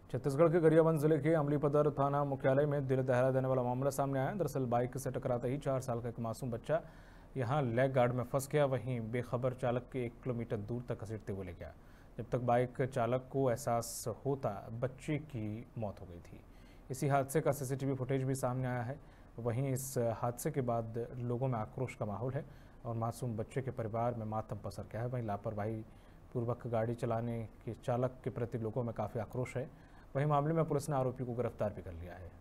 छत्तीसगढ़ के गरियाबंद जिले के अमलीपदर थाना मुख्यालय में दिल दहला देने वाला मामला सामने आया। दरअसल बाइक से टकराते ही 4 साल का एक मासूम बच्चा यहां लेग गार्ड में फंस गया। वहीं बेखबर चालक के 1 किलोमीटर दूर तक घसीटते हुए ले गया। जब तक बाइक चालक को एहसास होता बच्चे की मौत हो गई थी। इसी हादसे का सीसीटीवी फुटेज भी सामने आया है। वहीं इस हादसे के बाद लोगों में आक्रोश का माहौल है और मासूम बच्चे के परिवार में मातम पसर गया है। वहीं लापरवाही पूर्वक गाड़ी चलाने के चालक के प्रति लोगों में काफ़ी आक्रोश है। वहीं मामले में पुलिस ने आरोपी को गिरफ्तार भी कर लिया है।